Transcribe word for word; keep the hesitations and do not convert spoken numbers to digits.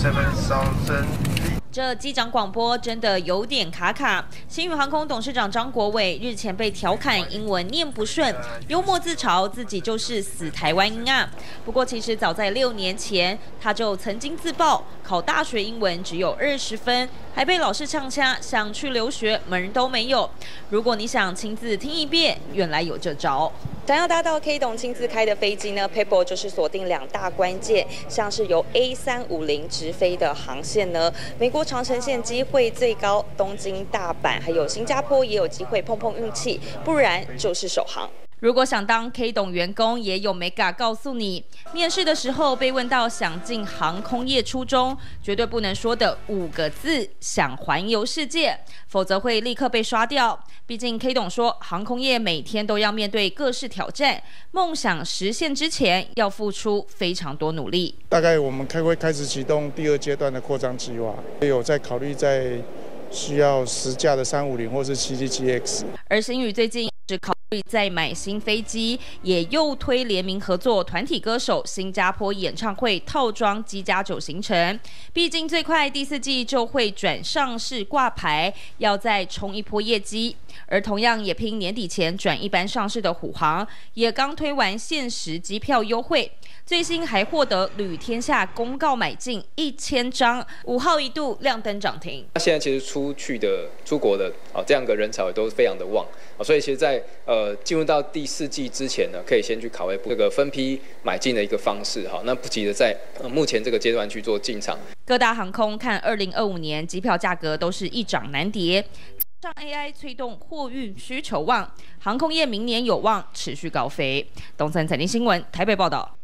seven thousand。 这机长广播真的有点卡卡。星宇航空董事长张国伟日前被调侃英文念不顺，幽默自嘲自己就是死台湾音啊。不过其实早在六年前，他就曾经自曝考大学英文只有二十分，还被老师呛掐，想去留学门都没有。如果你想亲自听一遍，原来有这招。想要搭到 K 董亲自开的飞机呢 ，People 就是锁定两大关键，像是由 A 三五零直飞的航线呢，美国长程线机会最高，东京、大阪还有新加坡也有机会碰碰运气，不然就是首航。如果想当 K 董员工，也有 Mega 告诉你，面试的时候被问到想进航空业初衷，绝对不能说的五个字：想环游世界，否则会立刻被刷掉。毕竟 K 董说，航空业每天都要面对各式挑战，梦想实现之前要付出非常多努力。 大概我们开会开始启动第二阶段的扩张计划，有在考虑在需要十架的三五零或是七七七 X。 而星宇最近是考虑再买新飞机，也又推联名合作团体歌手新加坡演唱会套装机加酒行程。毕竟最快第四季就会转上市挂牌，要再冲一波业绩。而同样也拼年底前转一般上市的虎航，也刚推完限时机票优惠，最新还获得旅天下公告买进一千张，五号一度亮灯涨停。 那现在其实出去的、出国的啊，这样的人潮也都非常的旺啊，所以其实在呃进入到第四季之前呢，可以先去考虑这个分批买进的一个方式哈，那不急着在、呃、目前这个阶段去做进场。 各大航空看二零二五年机票价格都是一涨难跌。上 A I 推动货运需求旺，航空业明年有望持续高飞。东森财经新闻台北报道。